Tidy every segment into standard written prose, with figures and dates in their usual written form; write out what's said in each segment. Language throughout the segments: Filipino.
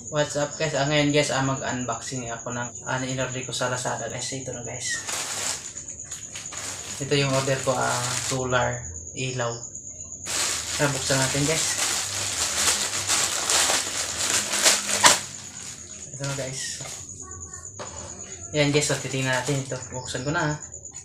What's up guys? Ngayon guys, mag-unboxing ako ng in-order ko sa Lazada guys. Ito na guys. Ito yung order ko, solar ilaw. Buksan natin guys. Ito na guys. Yan guys, so titingnan natin ito. Buksan ko na.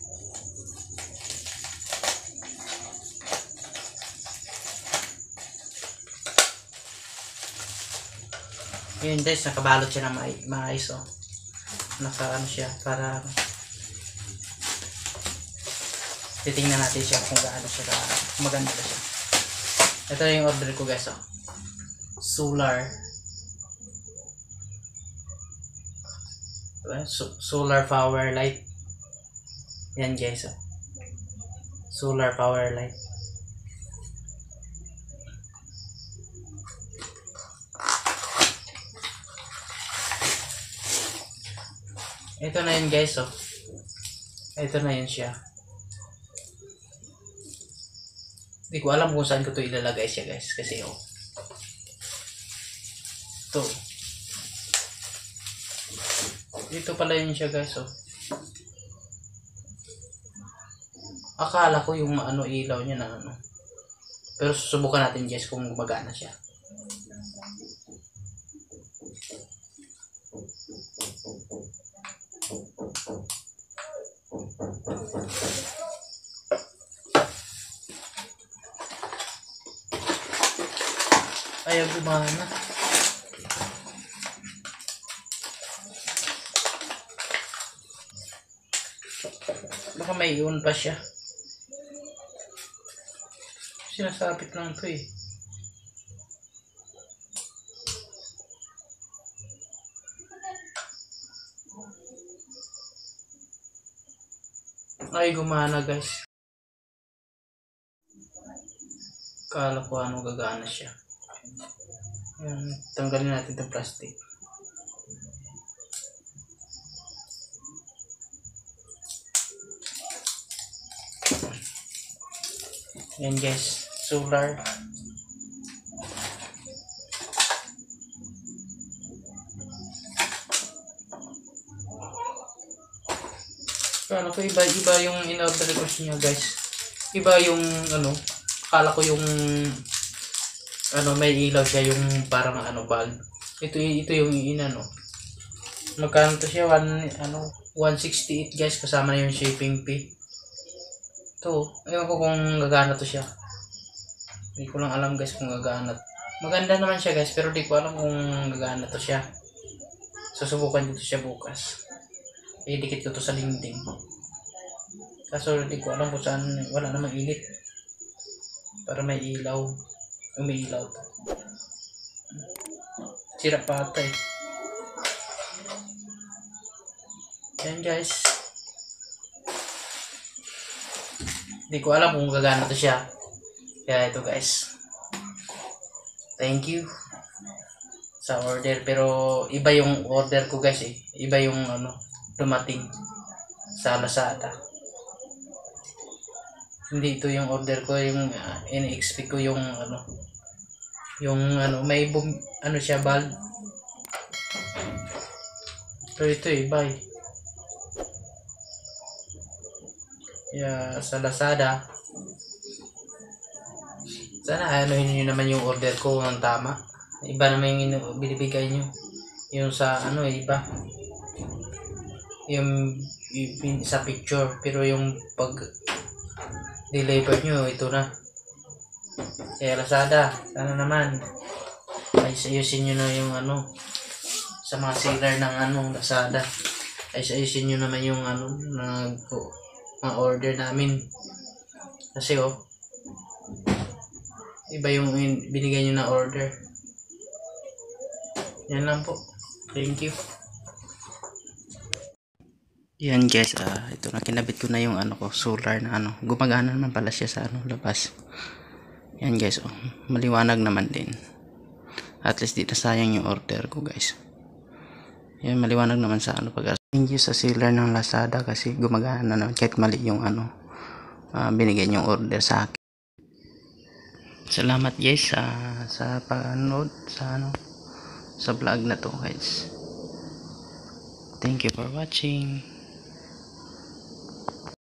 Yun guys, nakabalot siya na maayos oh. Naka-ano siya para titingnan natin siya kung gaano siya maganda siya. Ito yung order ko guys oh. Solar power light. Yan guys oh. Solar power light. Ito na yun guys oh. Ito na yun siya. Hindi ko alam kung saan ko ito ilalagay siya guys. Kasi oh. Ito. Dito pala yun siya guys oh. Akala ko yung ilaw niya na ano. Pero susubukan natin guys kung gumagana siya. Ayaw gumana. Baka may iwan pa siya. Sinasapit lang ito eh. Ay gumana guys. Kala ko gagana siya. Yan, tanggalin natin itong plastic. Yan guys, solar. Kala ko iba yung in-order ko niya guys. Iba yung akala ko yung may ilaw siya yung parang bulb. Ito yung magkano to siya? 168 guys, kasama na yung shipping fee. Ito, ewan ko kung gagana to siya. Hindi ko lang alam guys kung gagana. Maganda naman siya guys, pero di ko alam kung gagana to siya. Susubukan dito siya bukas. Idikit ko to sa dingding. Kaso di ko alam kung saan, wala namang init. Para may ilaw. Umiilaw to. Sira pa ata eh. Yan guys. Hindi ko alam kung gagana to siya. Kaya ito guys. Thank you sa order. Pero iba yung order ko guys eh. Iba yung dumating sa Lazada. Hindi ito yung order ko, yung in-expect ko yung may siya bulb. Pero ito iba eh. Yeah, sa Lazada. Sana nyo naman yung order ko ng tama. Iba naman yung binibigay nyo. Yung sa iba. Yung sa picture, pero yung pag deliver nyo, ito na. Kaya Lazada, sana naman ayusin nyo na yung sa mga seller ng Lazada. Ayusin nyo naman yung mga order namin. Kasi iba yung binigay nyo na order. Yan lang po. Thank you. Yan guys, ito na, kinabit ko na yung solar na gumagana naman pala siya sa labas. Yan guys, maliwanag naman din. At least di na sayang yung order ko guys. Yan, maliwanag naman sa pag thank you sa seller ng Lazada kasi gumagana naman kahit mali yung binigay yung order sa akin. Salamat guys sa panonood sa sa vlog na to guys. Thank you for watching.